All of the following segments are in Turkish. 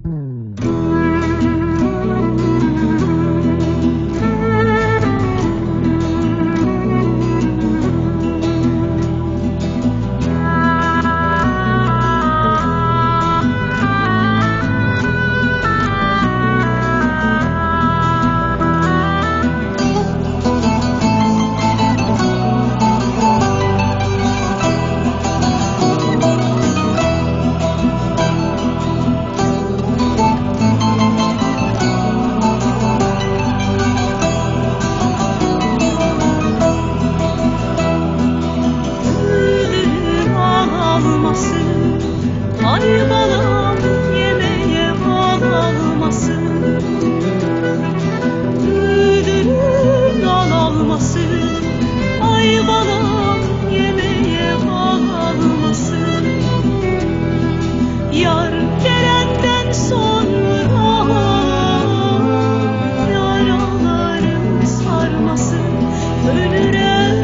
Ay balam yemeğe bal almasın, müdürün al almasın. Ay balam yemeğe bal almasın. Yar gelenden sonra yaralarım sarmasın. Ölürem,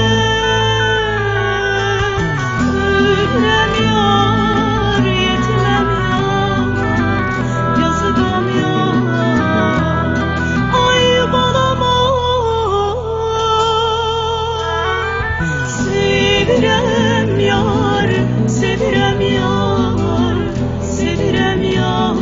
ölürem yar, yetmem yar, yazıdım yar. Ay balama sevirem yar, sevirem yar, sevirem yar.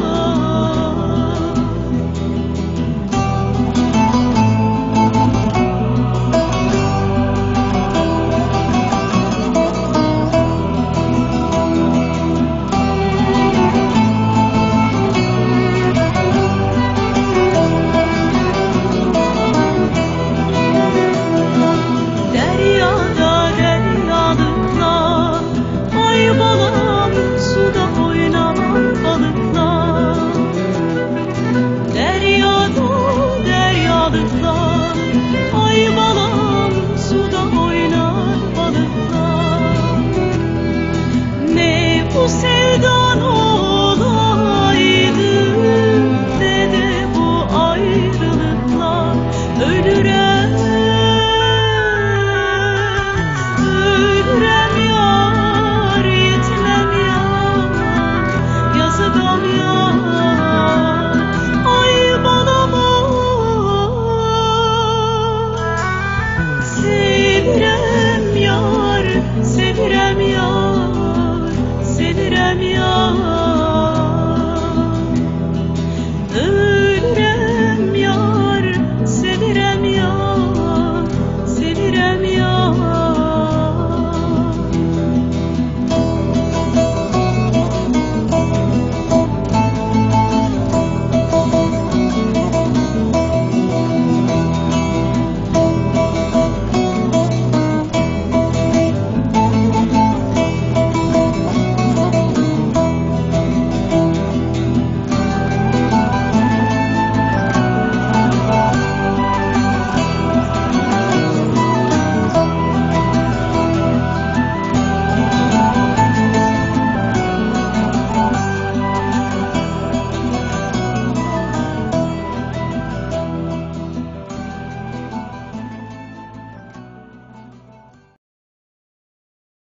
Deryada deryalıklar, ay balam suda oynanan balıklar. Deryada deryalıklar, ay balam suda oynar balıklar. Ne bu sevdan olaydı, ne de bu ayrılıklar. Ölürem, ölürem yar, yetmem yar, yazıdım yar.